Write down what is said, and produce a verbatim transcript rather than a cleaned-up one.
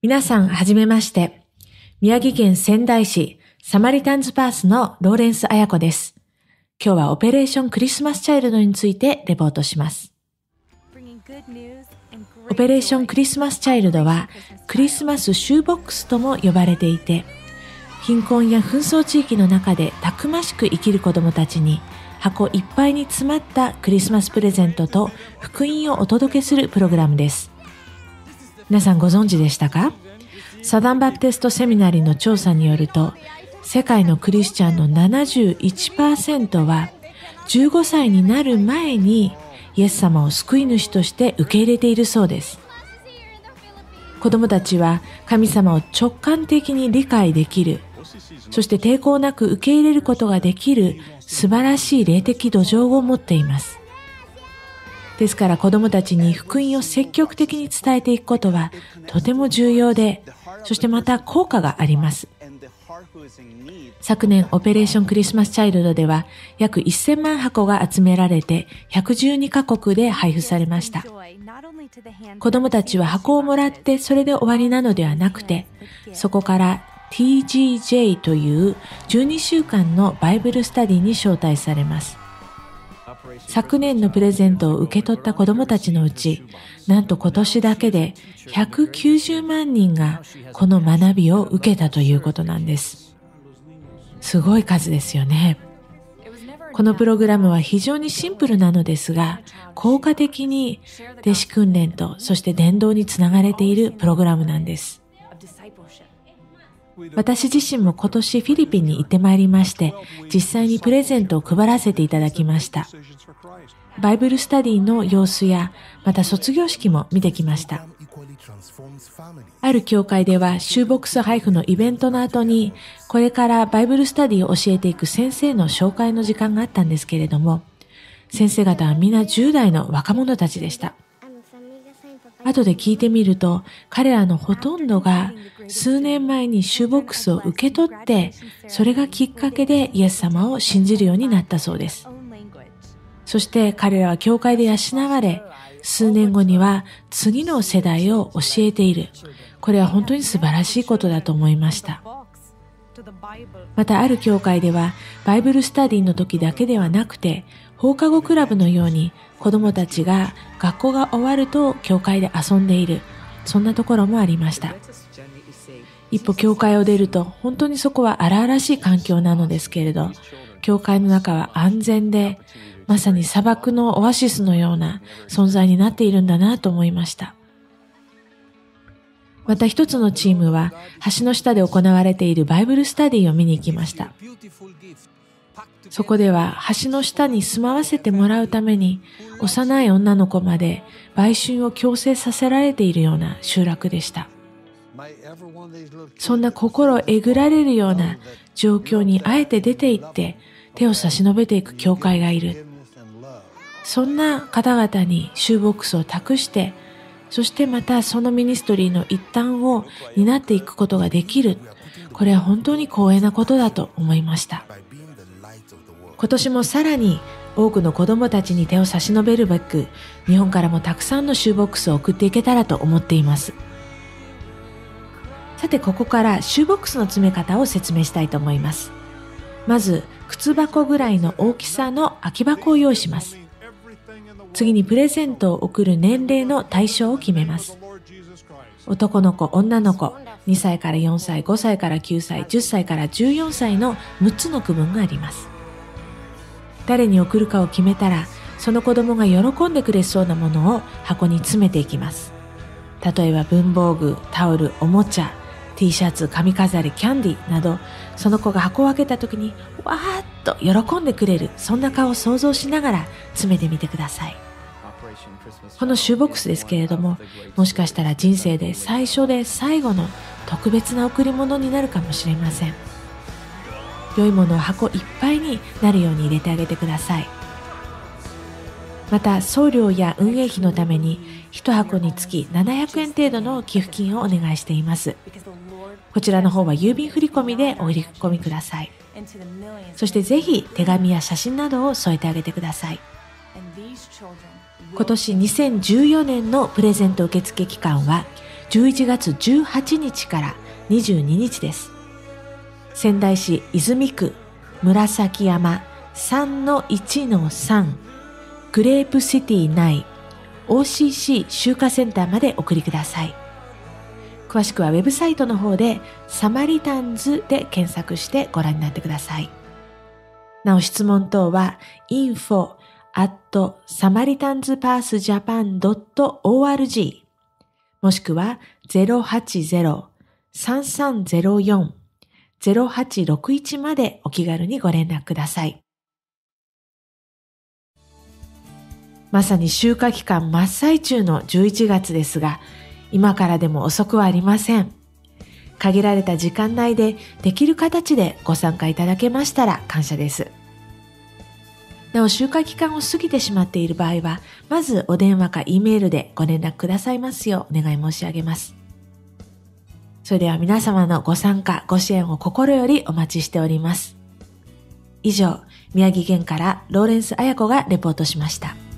皆さん、はじめまして。宮城県仙台市サマリタンズパースのローレンス彩子です。今日はオペレーションクリスマスチャイルドについてレポートします。オペレーションクリスマスチャイルドはクリスマスシューボックスとも呼ばれていて、貧困や紛争地域の中でたくましく生きる子どもたちに箱いっぱいに詰まったクリスマスプレゼントと福音をお届けするプログラムです。皆さんご存知でしたか？サダンバプテストセミナリの調査によると、世界のクリスチャンの ななじゅういちパーセント はじゅうごさいになる前にイエス様を救い主として受け入れているそうです。子供たちは神様を直感的に理解できる、そして抵抗なく受け入れることができる素晴らしい霊的土壌を持っています。ですから子供たちに福音を積極的に伝えていくことはとても重要で、そしてまた効果があります。昨年オペレーションクリスマスチャイルドでは約せんまん箱が集められてひゃくじゅうにカ国で配布されました。子供たちは箱をもらってそれで終わりなのではなくて、そこから ティージージェー というじゅうにしゅうかんのバイブルスタディに招待されます。昨年のプレゼントを受け取った子どもたちのうち、なんと今年だけでひゃくきゅうじゅうまんにんがこの学びを受けたということなんです。すごい数ですよね。このプログラムは非常にシンプルなのですが、効果的に弟子訓練とそして伝道につながれているプログラムなんです。私自身も今年フィリピンに行ってまいりまして、実際にプレゼントを配らせていただきました。バイブルスタディの様子や、また卒業式も見てきました。ある教会ではシューボックス配布のイベントの後に、これからバイブルスタディを教えていく先生の紹介の時間があったんですけれども、先生方は皆じゅう代の若者たちでした。後で聞いてみると、彼らのほとんどが数年前にシューボックスを受け取って、それがきっかけでイエス様を信じるようになったそうです。そして彼らは教会で養われ、数年後には次の世代を教えている。これは本当に素晴らしいことだと思いました。またある教会では、バイブルスタディの時だけではなくて、放課後クラブのように子供たちが学校が終わると教会で遊んでいる、そんなところもありました。一歩教会を出ると本当にそこは荒々しい環境なのですけれど、教会の中は安全で、まさに砂漠のオアシスのような存在になっているんだなと思いました。また一つのチームは橋の下で行われているバイブルスタディを見に行きました。そこでは橋の下に住まわせてもらうために幼い女の子まで売春を強制させられているような集落でした。そんな心えぐられるような状況にあえて出て行って手を差し伸べていく教会がいる。そんな方々にシューボックスを託して、そしてまたそのミニストリーの一端を担っていくことができる。これは本当に光栄なことだと思いました。今年もさらに多くの子供たちに手を差し伸べるべく、日本からもたくさんのシューボックスを送っていけたらと思っています。さてここからシューボックスの詰め方を説明したいと思います。まず靴箱ぐらいの大きさの空き箱を用意します。次にプレゼントを送る年齢の対象を決めます。男の子、女の子、にさいからよんさい、ごさいからきゅうさい、じゅっさいからじゅうよんさいのむっつの区分があります。誰に送るかを決めたら、その子供が喜んでくれそうなものを箱に詰めていきます。例えば文房具、タオル、おもちゃ、T シャツ、髪飾り、キャンディーなど、その子が箱を開けた時にわーっと喜んでくれる、そんな顔を想像しながら詰めてみてください。このシューボックスですけれども、もしかしたら人生で最初で最後の特別な贈り物になるかもしれません。良いものを箱いっぱいになるように入れてあげてください。また送料や運営費のためにいち箱につきななひゃくえん程度の寄付金をお願いしています。こちらの方は郵便振込でお振り込みください。そしてぜひ手紙や写真などを添えてあげてください。今年にせんじゅうよねんのプレゼント受付期間はじゅういちがつじゅうはちにちからにじゅうににちです。仙台市泉区紫山 さんのいちのさん グレープシティ内 オーシーシー 集荷センターまでお送りください。詳しくはウェブサイトの方でサマリタンズで検索してご覧になってください。なお質問等は インフォ アット サマリタンズパースジャパン ドット オーアールジー もしくは ゼロはちゼロ さんさんゼロよん ゼロはちろくいち までお気軽にご連絡ください。まさに集荷期間真っ最中のじゅういちがつですが、今からでも遅くはありません。限られた時間内でできる形でご参加いただけましたら感謝です。なお集荷期間を過ぎてしまっている場合は、まずお電話か E メールでご連絡くださいますようお願い申し上げます。それでは皆様のご参加、ご支援を心よりお待ちしております。以上、宮城県からローレンス綾子がレポートしました。